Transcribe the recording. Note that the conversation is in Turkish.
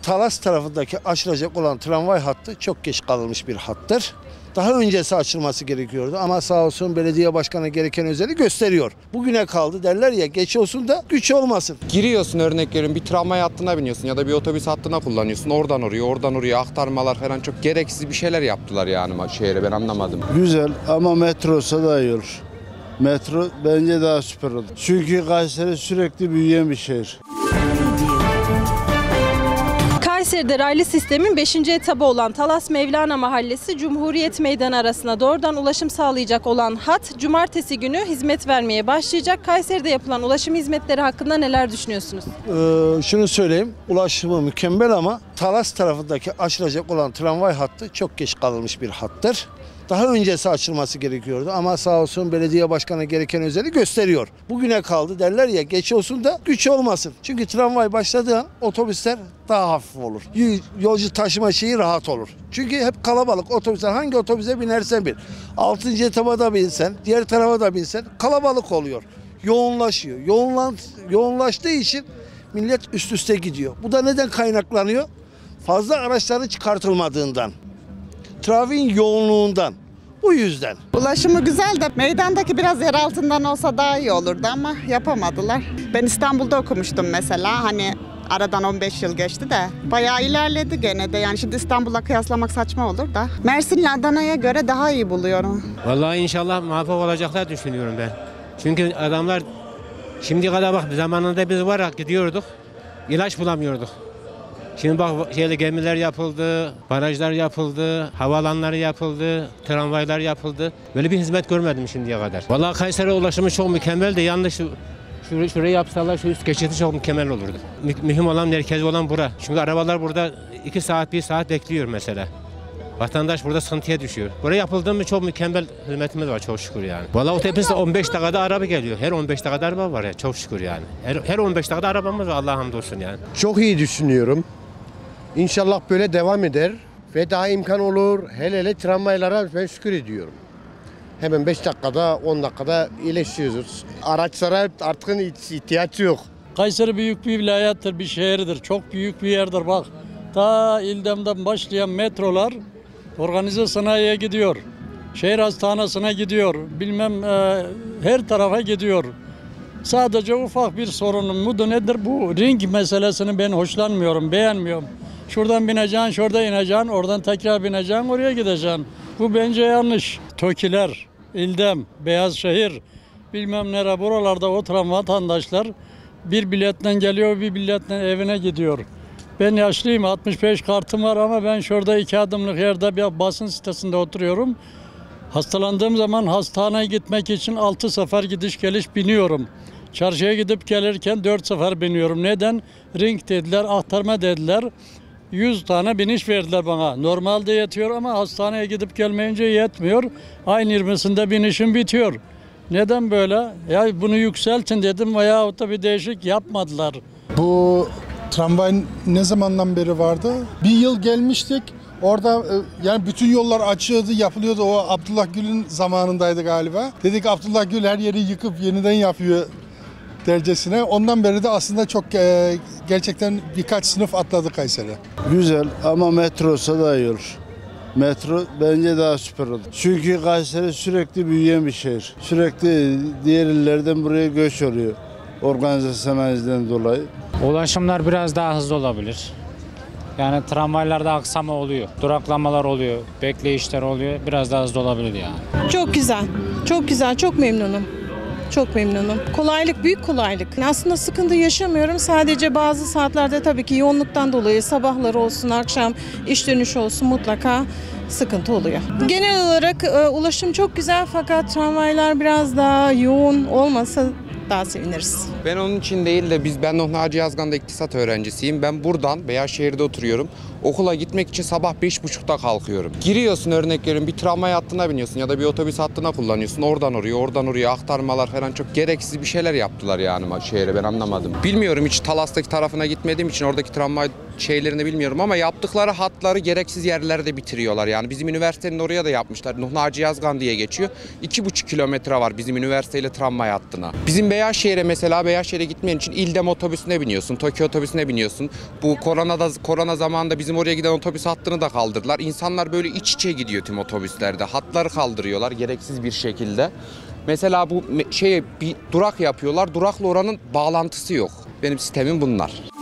Talas tarafındaki açılacak olan tramvay hattı çok geç kalınmış bir hattır. Daha öncesi açılması gerekiyordu ama sağ olsun belediye başkanı gereken özeni gösteriyor. Bugüne kaldı derler ya, geç olsun da güç olmasın. Giriyorsun, örnek veriyorum, bir tramvay hattına biniyorsun ya da bir otobüs hattına kullanıyorsun. Oradan oraya aktarmalar falan, çok gereksiz bir şeyler yaptılar yani şehre, ben anlamadım. Güzel ama metro olsa daha iyi olur. Metro bence daha süper olur. Çünkü Kayseri sürekli büyüyen bir şehir. Kayseri'de raylı sistemin 5. etabı olan Talas Mevlana Mahallesi Cumhuriyet Meydanı arasına doğrudan ulaşım sağlayacak olan hat cumartesi günü hizmet vermeye başlayacak. Kayseri'de yapılan ulaşım hizmetleri hakkında neler düşünüyorsunuz? Şunu söyleyeyim, ulaşımı mükemmel ama Talas tarafındaki açılacak olan tramvay hattı çok geç kalınmış bir hattır. Daha öncesi açılması gerekiyordu ama sağ olsun belediye başkanı gereken özeni gösteriyor. Bugüne kaldı derler ya, geç olsun da güç olmasın. Çünkü tramvay başladığı an otobüsler daha hafif olur. Yolcu taşıma şeyi rahat olur. Çünkü hep kalabalık otobüsler, hangi otobüse binersen bin. 6. etaba da binsen, diğer tarafa da binsen kalabalık oluyor. Yoğunlaşıyor. Yoğunlaştığı için millet üst üste gidiyor. Bu da neden kaynaklanıyor? Fazla araçların çıkartılmadığından. Trafiğin yoğunluğundan. Bu yüzden. Ulaşımı güzel de meydandaki biraz yer altından olsa daha iyi olurdu ama yapamadılar. Ben İstanbul'da okumuştum mesela, hani aradan 15 yıl geçti de bayağı ilerledi gene de, yani şimdi İstanbul'la kıyaslamak saçma olur da. Mersin'le Adana'ya göre daha iyi buluyorum. Vallahi inşallah muvaffak olacaklar düşünüyorum ben. Çünkü adamlar şimdiye kadar bak, zamanında biz var gidiyorduk, ilaç bulamıyorduk. Şimdi bak, gemiler yapıldı, barajlar yapıldı, havaalanları yapıldı, tramvaylar yapıldı. Böyle bir hizmet görmedim şimdiye kadar. Vallahi Kayseri ulaşımı çok mükemmel de, yanlış şurayı yapsalar, şu üst geçidi çok mükemmel olurdu. Mühim olan, merkezi olan bura. Çünkü arabalar burada 2 saat 1 saat bekliyor mesela. Vatandaş burada sıkıntıya düşüyor. Buraya yapıldığı mı çok mükemmel hizmetimiz var çok şükür yani. Vallahi otobüste 15 dakikada araba geliyor. Her 15 dakikada araba var ya, çok şükür yani. Her 15 dakikada arabamız var, Allah'a hamdolsun yani. Çok iyi düşünüyorum. İnşallah böyle devam eder ve daha imkan olur. Hele tramvaylara ben şükür ediyorum. Hemen 5 dakikada 10 dakikada iyileşiyoruz. Araçlara artık ihtiyaç yok. Kayseri büyük bir vilayettir, bir şehirdir. Çok büyük bir yerdir bak. Ta İldem'den başlayan metrolar organize sanayiye gidiyor. Şehir hastanesine gidiyor. Bilmem her tarafa gidiyor. Sadece ufak bir sorunum mudur nedir? Bu ring meselesini ben hoşlanmıyorum, beğenmiyorum. Şuradan bineceksin, şurada ineceksin, oradan tekrar bineceksin, oraya gideceksin. Bu bence yanlış. TOKİ'ler, İldem, Beyazşehir, bilmem nere, buralarda oturan vatandaşlar bir biletten geliyor, bir biletten evine gidiyor. Ben yaşlıyım, 65 kartım var ama ben şurada 2 adımlık yerde bir basın sitesinde oturuyorum. Hastalandığım zaman hastaneye gitmek için 6 sefer gidiş geliş biniyorum. Çarşıya gidip gelirken 4 sefer biniyorum. Neden? Ring dediler, aktarma dediler. 100 tane biniş verdiler bana. Normalde yetiyor ama hastaneye gidip gelmeyince yetmiyor. Ayın 20'sinde binişim bitiyor. Neden böyle? Ya bunu yükseltin dedim veyahut da bir değişik yapmadılar. Bu tramvay ne zamandan beri vardı? Bir yıl gelmiştik. Orada yani bütün yollar açıyordu, yapılıyordu. O Abdullah Gül'ün zamanındaydı galiba. Dedik Abdullah Gül her yeri yıkıp yeniden yapıyor dercesine. Ondan beri de aslında çok gerçekten birkaç sınıf atladı Kayseri. Güzel ama metro olsa daha iyi olur. Metro bence daha süper olur. Çünkü Kayseri sürekli büyüyen bir şehir. Sürekli diğer illerden buraya göç oluyor. Organize sanayiden dolayı. Ulaşımlar biraz daha hızlı olabilir. Yani tramvaylarda aksama oluyor, duraklamalar oluyor, bekleyişler oluyor. Biraz daha hızlı olabilir yani. Çok güzel, çok güzel, çok memnunum. Çok memnunum. Kolaylık, büyük kolaylık. Aslında sıkıntı yaşamıyorum. Sadece bazı saatlerde tabii ki yoğunluktan dolayı sabahları olsun, akşam iş dönüşü olsun mutlaka sıkıntı oluyor. Genel olarak ulaşım çok güzel fakat tramvaylar biraz daha yoğun olmasa daha seviniriz. Ben onun için değil de ben Hacı Yazgan'da iktisat öğrencisiyim. Ben buradan Beyazşehir'de oturuyorum. Okula gitmek için sabah 5.30'da kalkıyorum. Giriyorsun, örnek veriyorum, bir tramvay hattına biniyorsun ya da bir otobüs hattına kullanıyorsun. Oradan oraya aktarmalar falan, çok gereksiz bir şeyler yaptılar yani şehre, ben anlamadım. Bilmiyorum, hiç Talas'taki tarafına gitmediğim için oradaki tramvay şeylerini bilmiyorum ama yaptıkları hatları gereksiz yerlerde bitiriyorlar. Yani bizim üniversitenin oraya da yapmışlar. Nuh Naci Yazgan diye geçiyor. 2,5 kilometre var bizim üniversiteyle tramvay hattına. Bizim Beyazşehir'e mesela Beyazşehir'e gitmen için İldem otobüsüne biniyorsun, Tokyo otobüsüne biniyorsun. Bu korona zamanında bizim oraya giden otobüs hattını da kaldırdılar. İnsanlar böyle iç içe gidiyor tüm otobüslerde. Hatları kaldırıyorlar gereksiz bir şekilde. Mesela bu bir durak yapıyorlar. Durakla oranın bağlantısı yok. Benim sistemim bunlar.